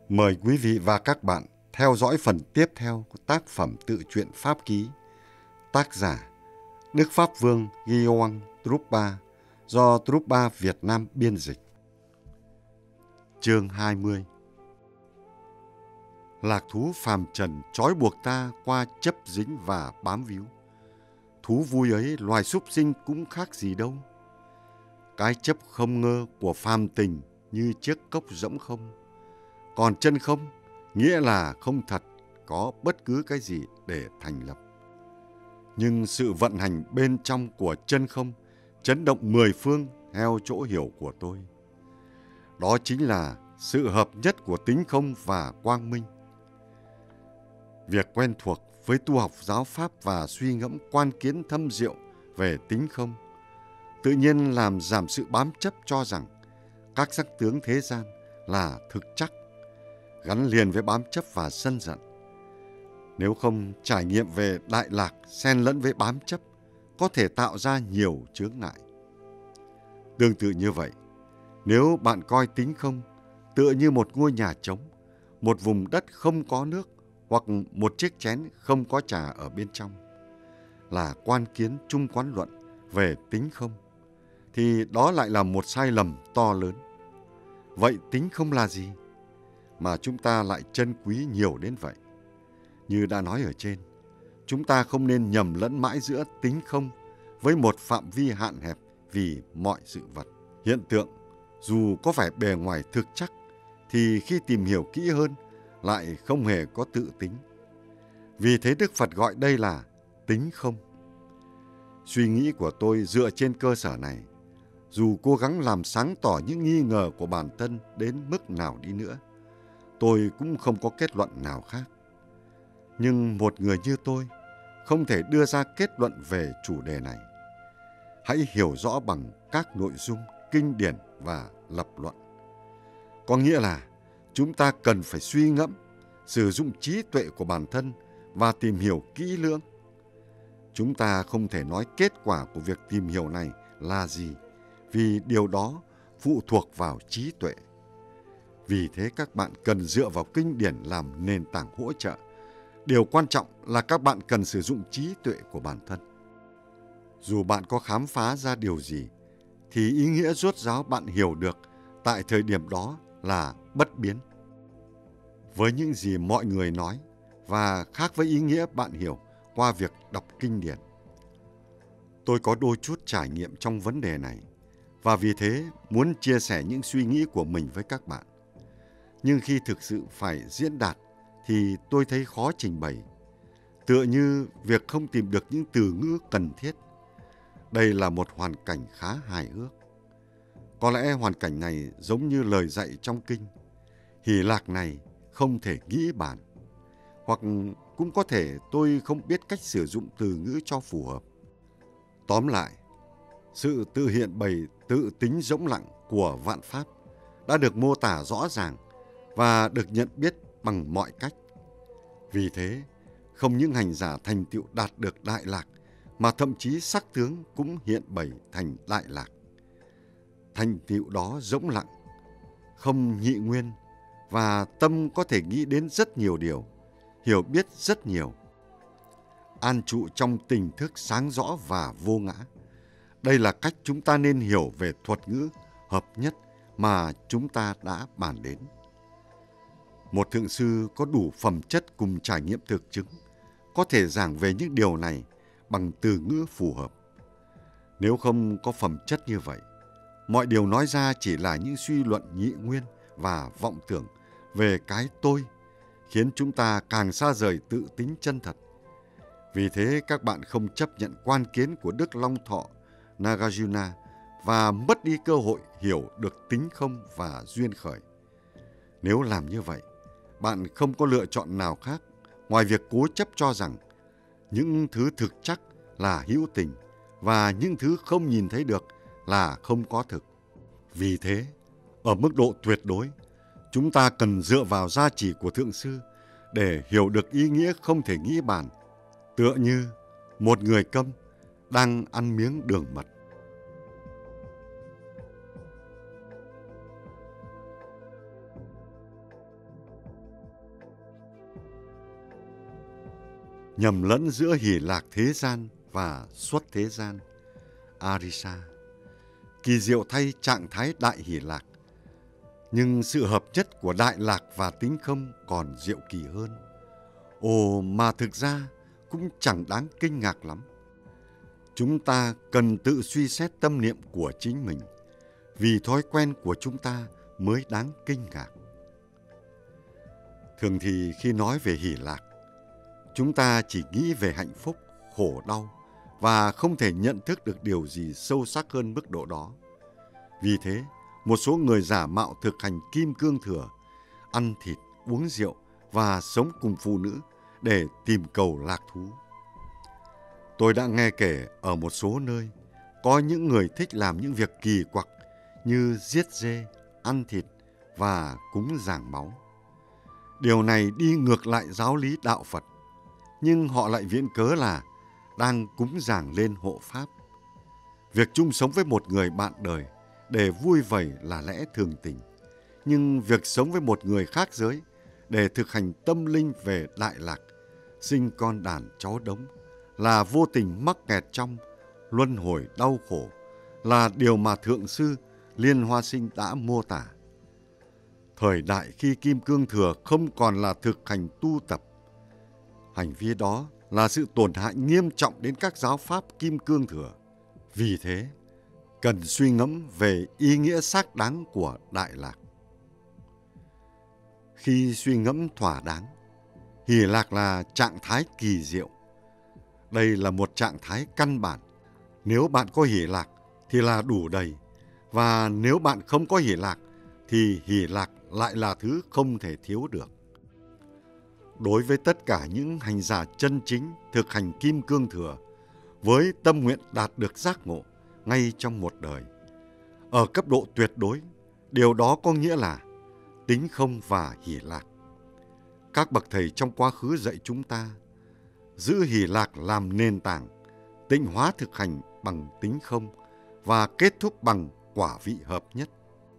Mời quý vị và các bạn theo dõi phần tiếp theo của tác phẩm tự truyện Pháp Ký, tác giả Đức Pháp Vương Guillaume Drogba, do Drogba Việt Nam biên dịch. Chương 20. Lạc thú phàm trần trói buộc ta qua chấp dính và bám víu. Thú vui ấy loài súc sinh cũng khác gì đâu. Cái chấp không ngơ của phàm tình như chiếc cốc rỗng không. Còn chân không nghĩa là không thật có bất cứ cái gì để thành lập. Nhưng sự vận hành bên trong của chân không chấn động mười phương theo chỗ hiểu của tôi. Đó chính là sự hợp nhất của tính không và quang minh. Việc quen thuộc với tu học giáo pháp và suy ngẫm quan kiến thâm diệu về tính không tự nhiên làm giảm sự bám chấp cho rằng các sắc tướng thế gian là thực chắc, gắn liền với bám chấp và sân giận. Nếu không, trải nghiệm về đại lạc xen lẫn với bám chấp có thể tạo ra nhiều chướng ngại. Tương tự như vậy, nếu bạn coi tính không tựa như một ngôi nhà trống, một vùng đất không có nước hoặc một chiếc chén không có trà ở bên trong là quan kiến chung quán luận về tính không, thì đó lại là một sai lầm to lớn. Vậy tính không là gì mà chúng ta lại trân quý nhiều đến vậy? Như đã nói ở trên, chúng ta không nên nhầm lẫn mãi giữa tính không với một phạm vi hạn hẹp vì mọi sự vật, hiện tượng. Dù có vẻ bề ngoài thực chắc, thì khi tìm hiểu kỹ hơn lại không hề có tự tính. Vì thế Đức Phật gọi đây là tính không. Suy nghĩ của tôi dựa trên cơ sở này, dù cố gắng làm sáng tỏ những nghi ngờ của bản thân đến mức nào đi nữa, tôi cũng không có kết luận nào khác. Nhưng một người như tôi không thể đưa ra kết luận về chủ đề này. Hãy hiểu rõ bằng các nội dung, kinh điển và lập luận. Có nghĩa là chúng ta cần phải suy ngẫm, sử dụng trí tuệ của bản thân và tìm hiểu kỹ lưỡng. Chúng ta không thể nói kết quả của việc tìm hiểu này là gì, vì điều đó phụ thuộc vào trí tuệ. Vì thế các bạn cần dựa vào kinh điển làm nền tảng hỗ trợ. Điều quan trọng là các bạn cần sử dụng trí tuệ của bản thân. Dù bạn có khám phá ra điều gì, thì ý nghĩa rốt ráo bạn hiểu được tại thời điểm đó là bất biến với những gì mọi người nói và khác với ý nghĩa bạn hiểu qua việc đọc kinh điển. Tôi có đôi chút trải nghiệm trong vấn đề này và vì thế muốn chia sẻ những suy nghĩ của mình với các bạn. Nhưng khi thực sự phải diễn đạt thì tôi thấy khó trình bày, tựa như việc không tìm được những từ ngữ cần thiết. Đây là một hoàn cảnh khá hài hước. Có lẽ hoàn cảnh này giống như lời dạy trong kinh: hỷ lạc này không thể nghĩ bàn. Hoặc cũng có thể tôi không biết cách sử dụng từ ngữ cho phù hợp. Tóm lại, sự tự hiện bày tự tính rỗng lặng của vạn pháp đã được mô tả rõ ràng và được nhận biết bằng mọi cách. Vì thế, không những hành giả thành tựu đạt được đại lạc, mà thậm chí sắc tướng cũng hiện bày thành đại lạc. Thành tựu đó rỗng lặng, không nhị nguyên, và tâm có thể nghĩ đến rất nhiều điều, hiểu biết rất nhiều. An trụ trong tỉnh thức sáng rõ và vô ngã. Đây là cách chúng ta nên hiểu về thuật ngữ hợp nhất mà chúng ta đã bàn đến. Một thượng sư có đủ phẩm chất cùng trải nghiệm thực chứng có thể giảng về những điều này bằng từ ngữ phù hợp. Nếu không có phẩm chất như vậy, mọi điều nói ra chỉ là những suy luận nhị nguyên và vọng tưởng về cái tôi, khiến chúng ta càng xa rời tự tính chân thật. Vì thế các bạn không chấp nhận quan kiến của Đức Long Thọ Nagarjuna và mất đi cơ hội hiểu được tính không và duyên khởi. Nếu làm như vậy, bạn không có lựa chọn nào khác ngoài việc cố chấp cho rằng những thứ thực chắc là hữu tình và những thứ không nhìn thấy được là không có thực. Vì thế, ở mức độ tuyệt đối, chúng ta cần dựa vào gia chỉ của Thượng Sư để hiểu được ý nghĩa không thể nghĩ bàn, tựa như một người câm đang ăn miếng đường mật. nhầm lẫn giữa hỷ lạc thế gian và xuất thế gian, Arisa. Kỳ diệu thay trạng thái đại hỷ lạc, nhưng sự hợp nhất của đại lạc và tính không còn diệu kỳ hơn. Ồ, mà thực ra cũng chẳng đáng kinh ngạc lắm. Chúng ta cần tự suy xét tâm niệm của chính mình, vì thói quen của chúng ta mới đáng kinh ngạc. Thường thì khi nói về hỷ lạc, chúng ta chỉ nghĩ về hạnh phúc, khổ đau và không thể nhận thức được điều gì sâu sắc hơn mức độ đó. Vì thế, một số người giả mạo thực hành kim cương thừa, ăn thịt, uống rượu và sống cùng phụ nữ để tìm cầu lạc thú. Tôi đã nghe kể ở một số nơi, có những người thích làm những việc kỳ quặc như giết dê, ăn thịt và cúng giảng máu. Điều này đi ngược lại giáo lý đạo Phật, nhưng họ lại viện cớ là đang cúng giảng lên hộ pháp. Việc chung sống với một người bạn đời để vui vầy là lẽ thường tình, nhưng việc sống với một người khác giới để thực hành tâm linh về đại lạc, sinh con đàn cháu đống, là vô tình mắc kẹt trong luân hồi đau khổ, là điều mà Thượng sư Liên Hoa Sinh đã mô tả. Thời đại khi Kim Cương Thừa không còn là thực hành tu tập, hành vi đó là sự tổn hại nghiêm trọng đến các giáo pháp Kim Cương Thừa. Vì thế, cần suy ngẫm về ý nghĩa xác đáng của đại lạc. Khi suy ngẫm thỏa đáng, hỷ lạc là trạng thái kỳ diệu. Đây là một trạng thái căn bản. Nếu bạn có hỷ lạc thì là đủ đầy, và nếu bạn không có hỷ lạc thì hỷ lạc lại là thứ không thể thiếu được. Đối với tất cả những hành giả chân chính thực hành Kim Cương Thừa, với tâm nguyện đạt được giác ngộ ngay trong một đời, ở cấp độ tuyệt đối, điều đó có nghĩa là tính không và hỷ lạc. Các bậc thầy trong quá khứ dạy chúng ta giữ hỷ lạc làm nền tảng, tịnh hóa thực hành bằng tính không và kết thúc bằng quả vị hợp nhất.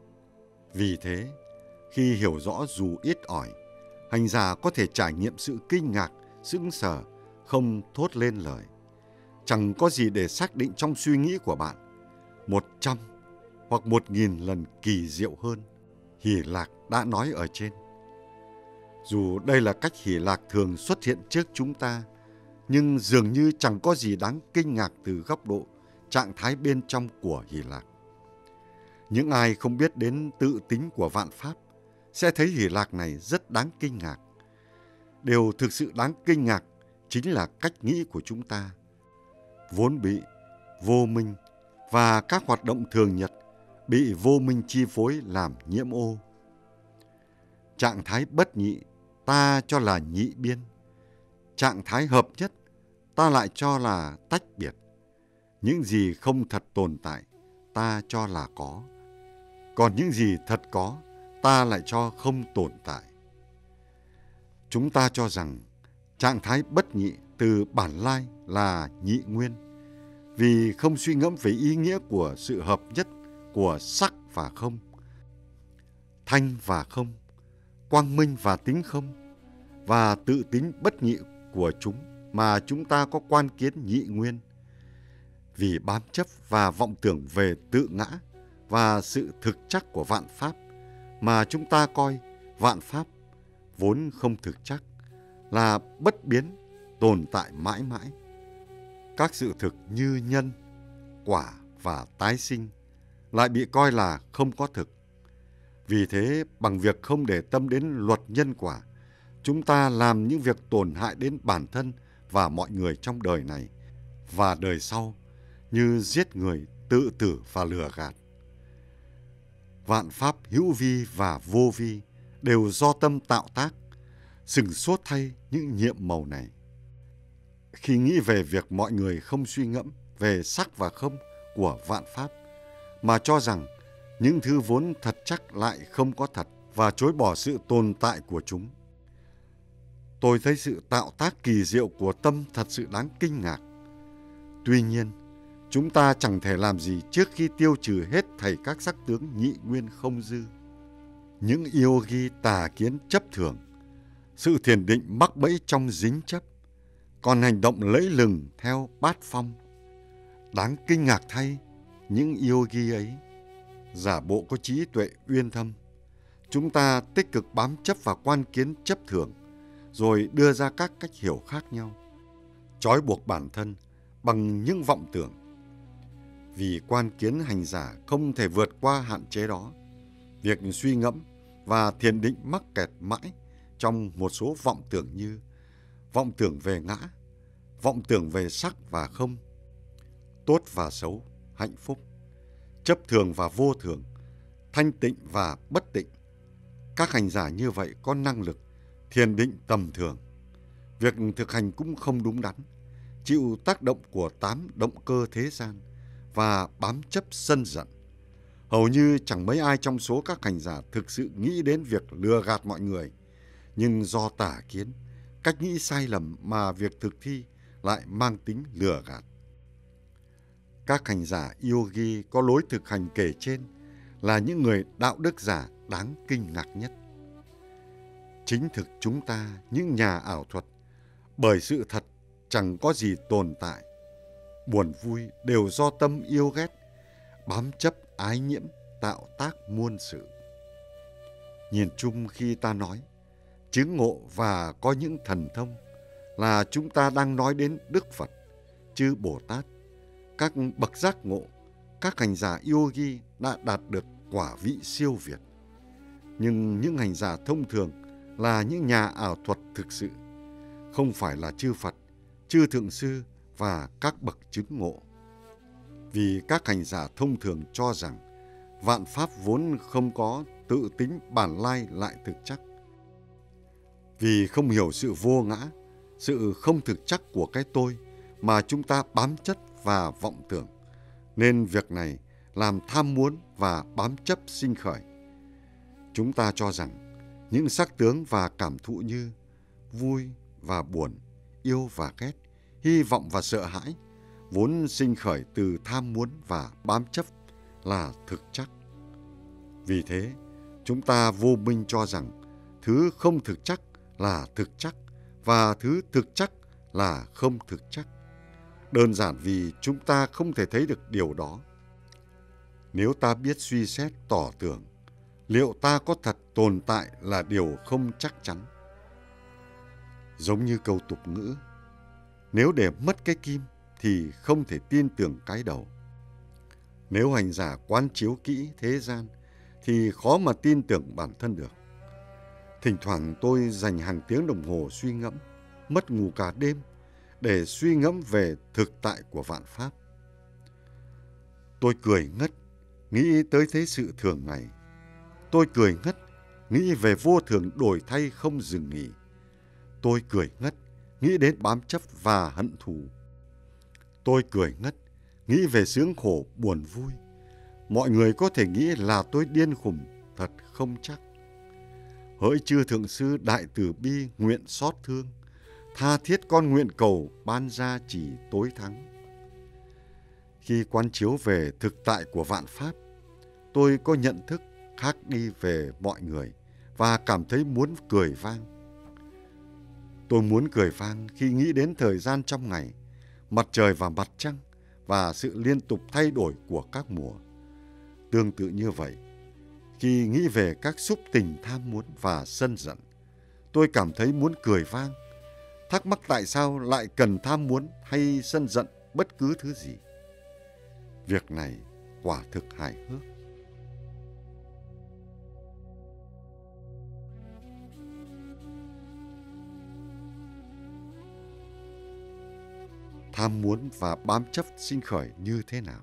Vì thế, khi hiểu rõ dù ít ỏi, hành giả có thể trải nghiệm sự kinh ngạc, sững sờ, không thốt lên lời. Chẳng có gì để xác định trong suy nghĩ của bạn 100 hoặc 1000 lần kỳ diệu hơn hỷ lạc đã nói ở trên. Dù đây là cách hỷ lạc thường xuất hiện trước chúng ta, nhưng dường như chẳng có gì đáng kinh ngạc từ góc độ trạng thái bên trong của hỷ lạc. Những ai không biết đến tự tính của vạn pháp sẽ thấy hỷ lạc này rất đáng kinh ngạc. Điều thực sự đáng kinh ngạc chính là cách nghĩ của chúng ta, vốn bị vô minh và các hoạt động thường nhật bị vô minh chi phối làm nhiễm ô. Trạng thái bất nhị ta cho là nhị biên, trạng thái hợp nhất ta lại cho là tách biệt. Những gì không thật tồn tại ta cho là có, còn những gì thật có ta lại cho không tồn tại. Chúng ta cho rằng trạng thái bất nhị từ bản lai là nhị nguyên, vì không suy ngẫm về ý nghĩa của sự hợp nhất của sắc và không, thanh và không, quang minh và tính không, và tự tính bất nhị của chúng mà chúng ta có quan kiến nhị nguyên. Vì bám chấp và vọng tưởng về tự ngã và sự thực chắc của vạn pháp mà chúng ta coi vạn pháp vốn không thực chắc, là bất biến, tồn tại mãi mãi. Các sự thực như nhân, quả và tái sinh lại bị coi là không có thực. Vì thế, bằng việc không để tâm đến luật nhân quả, chúng ta làm những việc tổn hại đến bản thân và mọi người trong đời này và đời sau, như giết người, tự tử và lừa gạt. Vạn pháp hữu vi và vô vi đều do tâm tạo tác, sửng sốt thay những nhiệm màu này. Khi nghĩ về việc mọi người không suy ngẫm về sắc và không của vạn pháp, mà cho rằng những thứ vốn thật chắc lại không có thật và chối bỏ sự tồn tại của chúng, tôi thấy sự tạo tác kỳ diệu của tâm thật sự đáng kinh ngạc. Tuy nhiên, chúng ta chẳng thể làm gì trước khi tiêu trừ hết thảy các sắc tướng nhị nguyên không dư. Những yogi tà kiến chấp thường, sự thiền định mắc bẫy trong dính chấp, còn hành động lẫy lừng theo bát phong. Đáng kinh ngạc thay, những yogi ấy giả bộ có trí tuệ uyên thâm. Chúng ta tích cực bám chấp vào quan kiến chấp thường, rồi đưa ra các cách hiểu khác nhau, trói buộc bản thân bằng những vọng tưởng. Vì quan kiến hành giả không thể vượt qua hạn chế đó, việc suy ngẫm và thiền định mắc kẹt mãi trong một số vọng tưởng như vọng tưởng về ngã, vọng tưởng về sắc và không, tốt và xấu, hạnh phúc, chấp thường và vô thường, thanh tịnh và bất tịnh. Các hành giả như vậy có năng lực thiền định tầm thường. Việc thực hành cũng không đúng đắn, chịu tác động của 8 động cơ thế gian và bám chấp sân giận. Hầu như chẳng mấy ai trong số các hành giả thực sự nghĩ đến việc lừa gạt mọi người, nhưng do tà kiến, cách nghĩ sai lầm mà việc thực thi lại mang tính lừa gạt. Các hành giả yogi có lối thực hành kể trên là những người đạo đức giả đáng kinh ngạc nhất. Chính thực chúng ta, những nhà ảo thuật, bởi sự thật chẳng có gì tồn tại, buồn vui đều do tâm yêu ghét, bám chấp ái nhiễm, tạo tác muôn sự. Nhìn chung khi ta nói chứng ngộ và có những thần thông là chúng ta đang nói đến Đức Phật, chư Bồ Tát, các bậc giác ngộ, các hành giả yogi đã đạt được quả vị siêu việt. Nhưng những hành giả thông thường là những nhà ảo thuật thực sự, không phải là chư Phật, chư Thượng Sư và các bậc chứng ngộ. Vì các hành giả thông thường cho rằng vạn pháp vốn không có tự tính bản lai lại thực chắc. Vì không hiểu sự vô ngã, sự không thực chắc của cái tôi mà chúng ta bám chấp và vọng tưởng, nên việc này làm tham muốn và bám chấp sinh khởi. Chúng ta cho rằng những sắc tướng và cảm thụ như vui và buồn, yêu và ghét, hy vọng và sợ hãi vốn sinh khởi từ tham muốn và bám chấp là thực chắc. Vì thế, chúng ta vô minh cho rằng thứ không thực chắc là thực chắc và thứ thực chắc là không thực chắc. Đơn giản vì chúng ta không thể thấy được điều đó. Nếu ta biết suy xét tỏ tưởng, liệu ta có thật tồn tại là điều không chắc chắn. Giống như câu tục ngữ, nếu để mất cái kim thì không thể tin tưởng cái đầu. Nếu hành giả quán chiếu kỹ thế gian thì khó mà tin tưởng bản thân được. Thỉnh thoảng tôi dành hàng tiếng đồng hồ suy ngẫm, mất ngủ cả đêm để suy ngẫm về thực tại của vạn pháp. Tôi cười ngất, nghĩ tới thế sự thường ngày. Tôi cười ngất, nghĩ về vô thường đổi thay không dừng nghỉ. Tôi cười ngất, nghĩ đến bám chấp và hận thù. Tôi cười ngất, nghĩ về sướng khổ buồn vui. Mọi người có thể nghĩ là tôi điên khùng, thật không chắc. Hỡi chư Thượng Sư Đại Từ Bi nguyện xót thương, tha thiết con nguyện cầu ban gia chỉ tối thắng. Khi quán chiếu về thực tại của vạn pháp, tôi có nhận thức khác đi về mọi người và cảm thấy muốn cười vang. Tôi muốn cười vang khi nghĩ đến thời gian trong ngày, mặt trời và mặt trăng và sự liên tục thay đổi của các mùa. Tương tự như vậy, khi nghĩ về các xúc tình tham muốn và sân giận, tôi cảm thấy muốn cười vang, thắc mắc tại sao lại cần tham muốn hay sân giận bất cứ thứ gì. Việc này quả thực hài hước. Tham muốn và bám chấp sinh khởi như thế nào?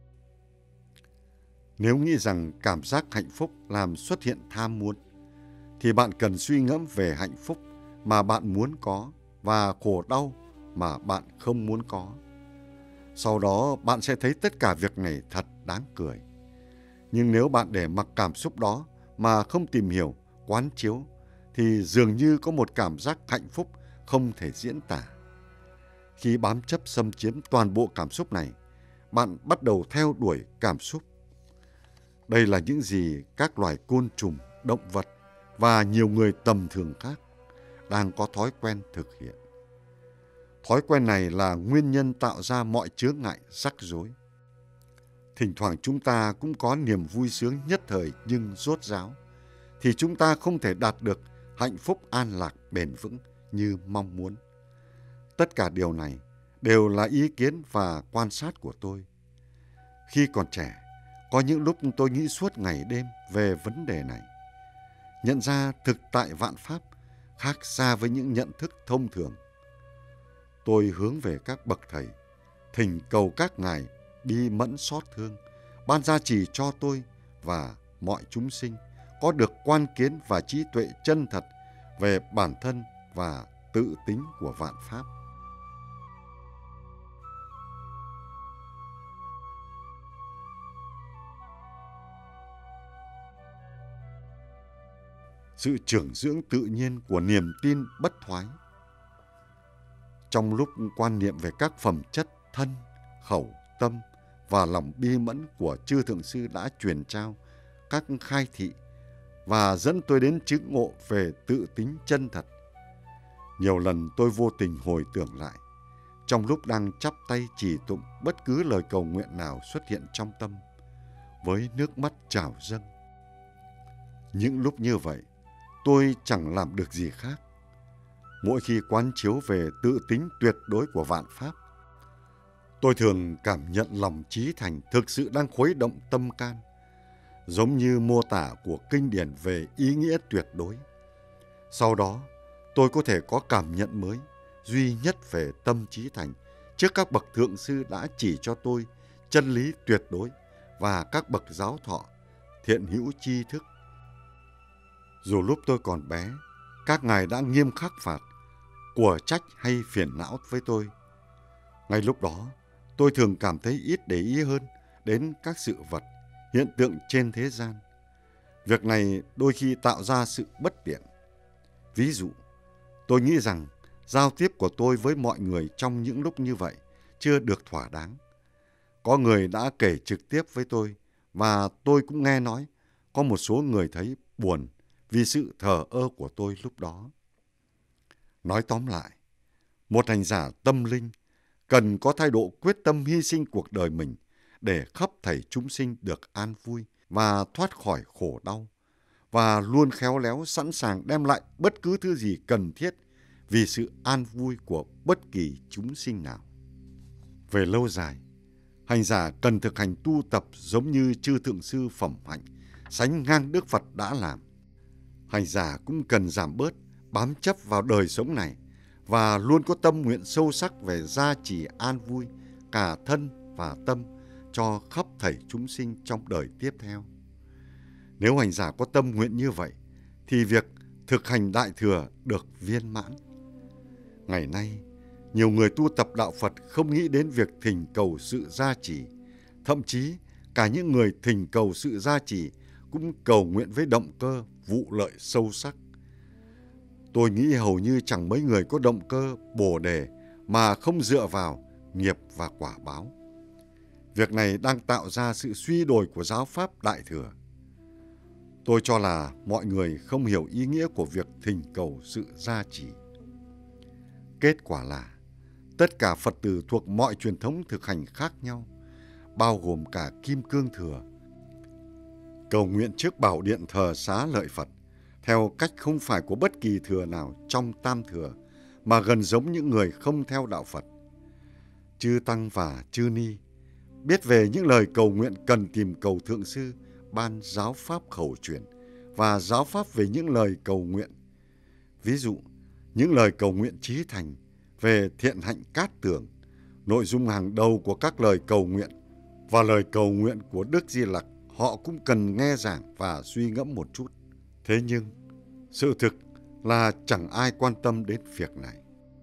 Nếu nghĩ rằng cảm giác hạnh phúc làm xuất hiện tham muốn, thì bạn cần suy ngẫm về hạnh phúc mà bạn muốn có và khổ đau mà bạn không muốn có. Sau đó bạn sẽ thấy tất cả việc này thật đáng cười. Nhưng nếu bạn để mặc cảm xúc đó mà không tìm hiểu, quán chiếu, thì dường như có một cảm giác hạnh phúc không thể diễn tả. Khi bám chấp xâm chiếm toàn bộ cảm xúc này, bạn bắt đầu theo đuổi cảm xúc. Đây là những gì các loài côn trùng, động vật và nhiều người tầm thường khác đang có thói quen thực hiện. Thói quen này là nguyên nhân tạo ra mọi chướng ngại rắc rối. Thỉnh thoảng chúng ta cũng có niềm vui sướng nhất thời nhưng rốt ráo, thì chúng ta không thể đạt được hạnh phúc an lạc bền vững như mong muốn. Tất cả điều này đều là ý kiến và quan sát của tôi. Khi còn trẻ, có những lúc tôi nghĩ suốt ngày đêm về vấn đề này. Nhận ra thực tại vạn pháp khác xa với những nhận thức thông thường. Tôi hướng về các bậc thầy, thỉnh cầu các ngài bi mẫn xót thương, ban gia trì cho tôi và mọi chúng sinh có được quan kiến và trí tuệ chân thật về bản thân và tự tính của vạn pháp. Sự trưởng dưỡng tự nhiên của niềm tin bất thoái. Trong lúc quan niệm về các phẩm chất thân, khẩu, tâm và lòng bi mẫn của chư Thượng Sư đã truyền trao các khai thị và dẫn tôi đến chứng ngộ về tự tính chân thật, nhiều lần tôi vô tình hồi tưởng lại, trong lúc đang chắp tay trì tụng bất cứ lời cầu nguyện nào xuất hiện trong tâm, với nước mắt trào dâng. Những lúc như vậy, tôi chẳng làm được gì khác. Mỗi khi quán chiếu về tự tính tuyệt đối của vạn pháp, tôi thường cảm nhận lòng trí thành thực sự đang khuấy động tâm can, giống như mô tả của kinh điển về ý nghĩa tuyệt đối. Sau đó, tôi có thể có cảm nhận mới, duy nhất về tâm trí thành trước các bậc thượng sư đã chỉ cho tôi chân lý tuyệt đối và các bậc giáo thọ, thiện hữu tri thức. Dù lúc tôi còn bé, các ngài đã nghiêm khắc phạt, của trách hay phiền não với tôi. Ngay lúc đó, tôi thường cảm thấy ít để ý hơn đến các sự vật, hiện tượng trên thế gian. Việc này đôi khi tạo ra sự bất tiện. Ví dụ, tôi nghĩ rằng giao tiếp của tôi với mọi người trong những lúc như vậy chưa được thỏa đáng. Có người đã kể trực tiếp với tôi và tôi cũng nghe nói có một số người thấy buồn vì sự thờ ơ của tôi lúc đó. Nói tóm lại, một hành giả tâm linh cần có thái độ quyết tâm hy sinh cuộc đời mình để khắp thảy chúng sinh được an vui và thoát khỏi khổ đau, và luôn khéo léo sẵn sàng đem lại bất cứ thứ gì cần thiết vì sự an vui của bất kỳ chúng sinh nào. Về lâu dài, hành giả cần thực hành tu tập giống như chư Thượng Sư Phẩm Hạnh sánh ngang Đức Phật đã làm. Hành giả cũng cần giảm bớt bám chấp vào đời sống này và luôn có tâm nguyện sâu sắc về gia trì an vui cả thân và tâm cho khắp thảy chúng sinh trong đời tiếp theo. Nếu hành giả có tâm nguyện như vậy, thì việc thực hành Đại Thừa được viên mãn. Ngày nay, nhiều người tu tập đạo Phật không nghĩ đến việc thỉnh cầu sự gia trì. Thậm chí, cả những người thỉnh cầu sự gia trì cũng cầu nguyện với động cơ vụ lợi sâu sắc. Tôi nghĩ hầu như chẳng mấy người có động cơ bồ đề mà không dựa vào nghiệp và quả báo. Việc này đang tạo ra sự suy đồi của giáo pháp Đại Thừa. Tôi cho là mọi người không hiểu ý nghĩa của việc thỉnh cầu sự gia trì. Kết quả là tất cả Phật tử thuộc mọi truyền thống thực hành khác nhau, bao gồm cả Kim Cương Thừa, cầu nguyện trước bảo điện thờ xá lợi Phật theo cách không phải của bất kỳ thừa nào trong Tam Thừa, mà gần giống những người không theo đạo Phật. Chư Tăng và Chư Ni biết về những lời cầu nguyện cần tìm cầu Thượng Sư ban giáo pháp khẩu truyền và giáo pháp về những lời cầu nguyện. Ví dụ, những lời cầu nguyện chí thành về thiện hạnh cát tường, nội dung hàng đầu của các lời cầu nguyện và lời cầu nguyện của Đức Di Lặc họ cũng cần nghe giảng và suy ngẫm một chút. Thế nhưng, sự thực là chẳng ai quan tâm đến việc này.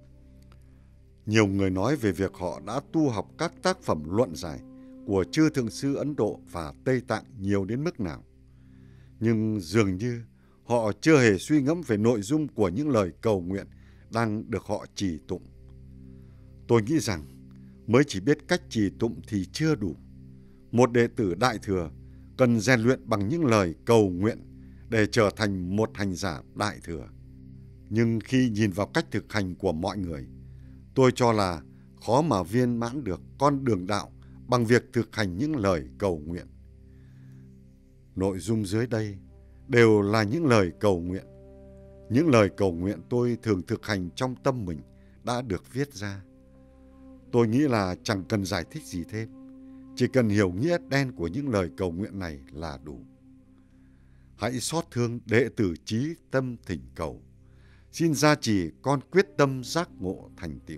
Nhiều người nói về việc họ đã tu học các tác phẩm luận giải của chư Thượng Sư Ấn Độ và Tây Tạng nhiều đến mức nào. Nhưng dường như họ chưa hề suy ngẫm về nội dung của những lời cầu nguyện đang được họ trì tụng. Tôi nghĩ rằng mới chỉ biết cách trì tụng thì chưa đủ. Một đệ tử Đại Thừa cần rèn luyện bằng những lời cầu nguyện để trở thành một hành giả Đại Thừa. Nhưng khi nhìn vào cách thực hành của mọi người, Tôi cho là khó mà viên mãn được con đường đạo bằng việc thực hành những lời cầu nguyện. Nội dung dưới đây đều là những lời cầu nguyện. Những lời cầu nguyện tôi thường thực hành trong tâm mình đã được viết ra. Tôi nghĩ là chẳng cần giải thích gì thêm, chỉ cần hiểu nghĩa đen của những lời cầu nguyện này là đủ. Hãy xót thương đệ tử chí tâm thỉnh cầu. Xin gia trì con quyết tâm giác ngộ thành tựu.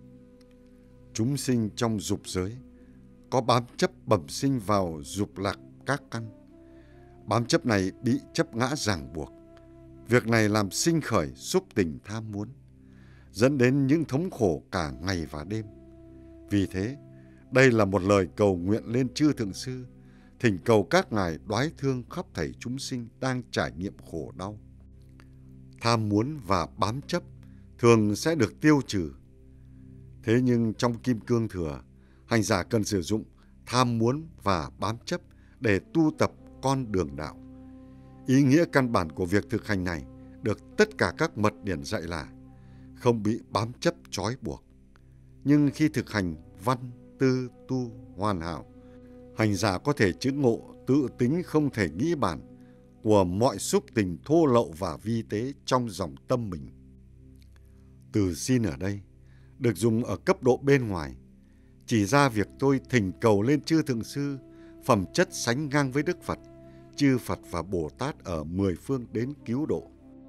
Chúng sinh trong dục giới có bám chấp bẩm sinh vào dục lạc các căn. Bám chấp này bị chấp ngã ràng buộc. Việc này làm sinh khởi xúc tình tham muốn, dẫn đến những thống khổ cả ngày và đêm. Vì thế, đây là một lời cầu nguyện lên chư Thượng Sư, thỉnh cầu các ngài đoái thương khắp thảy chúng sinh đang trải nghiệm khổ đau. Tham muốn và bám chấp thường sẽ được tiêu trừ. Thế nhưng trong Kim Cương Thừa, hành giả cần sử dụng tham muốn và bám chấp để tu tập con đường đạo. Ý nghĩa căn bản của việc thực hành này được tất cả các mật điển dạy là không bị bám chấp trói buộc. Nhưng khi thực hành văn, tư, tu hoàn hảo, hành giả có thể chứng ngộ tự tính không thể nghĩ bàn của mọi xúc tình thô lậu và vi tế trong dòng tâm mình. Từ xin ở đây được dùng ở cấp độ bên ngoài, chỉ ra việc tôi thỉnh cầu lên chư Thượng Sư phẩm chất sánh ngang với Đức Phật, chư Phật và Bồ Tát ở 10 phương đến cứu độ.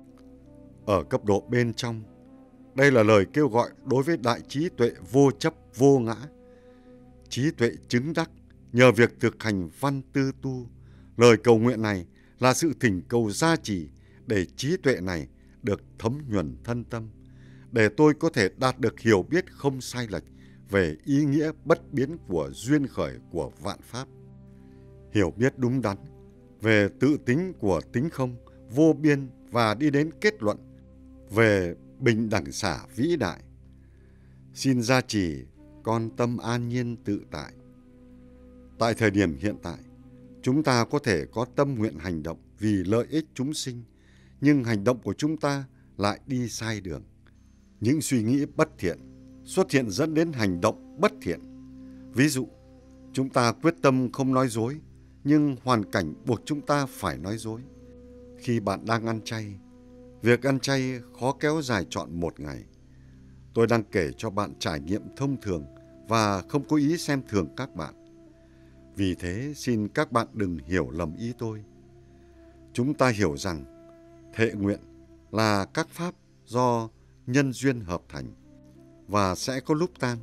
Ở cấp độ bên trong, đây là lời kêu gọi đối với đại trí tuệ vô chấp vô ngã. Trí tuệ chứng đắc nhờ việc thực hành văn tư tu. Lời cầu nguyện này là sự thỉnh cầu gia trì để trí tuệ này được thấm nhuần thân tâm, để tôi có thể đạt được hiểu biết không sai lệch về ý nghĩa bất biến của duyên khởi của vạn pháp, hiểu biết đúng đắn về tự tính của tính không vô biên và đi đến kết luận về bình đẳng xả vĩ đại. Xin gia trì con tâm an nhiên tự tại. Tại thời điểm hiện tại, chúng ta có thể có tâm nguyện hành động vì lợi ích chúng sinh, nhưng hành động của chúng ta lại đi sai đường. Những suy nghĩ bất thiện xuất hiện dẫn đến hành động bất thiện. Ví dụ, chúng ta quyết tâm không nói dối, nhưng hoàn cảnh buộc chúng ta phải nói dối. Khi bạn đang ăn chay, việc ăn chay khó kéo dài trọn một ngày. Tôi đang kể cho bạn trải nghiệm thông thường và không có ý xem thường các bạn. Vì thế, xin các bạn đừng hiểu lầm ý tôi. Chúng ta hiểu rằng thệ nguyện là các pháp do nhân duyên hợp thành và sẽ có lúc tan.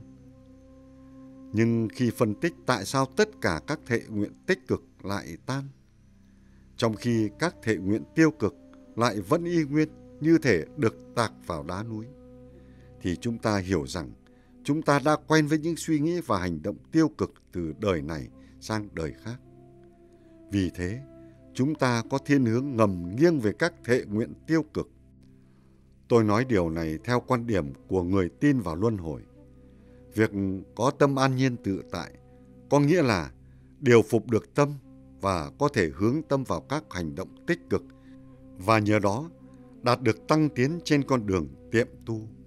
Nhưng khi phân tích tại sao tất cả các thệ nguyện tích cực lại tan, trong khi các thệ nguyện tiêu cực lại vẫn y nguyên như thể được tạc vào đá núi, thì chúng ta hiểu rằng chúng ta đã quen với những suy nghĩ và hành động tiêu cực từ đời này sang đời khác. Vì thế, chúng ta có thiên hướng ngầm nghiêng về các thệ nguyện tiêu cực. Tôi nói điều này theo quan điểm của người tin vào luân hồi. Việc có tâm an nhiên tự tại có nghĩa là điều phục được tâm và có thể hướng tâm vào các hành động tích cực và nhờ đó đạt được tăng tiến trên con đường tiệm tu.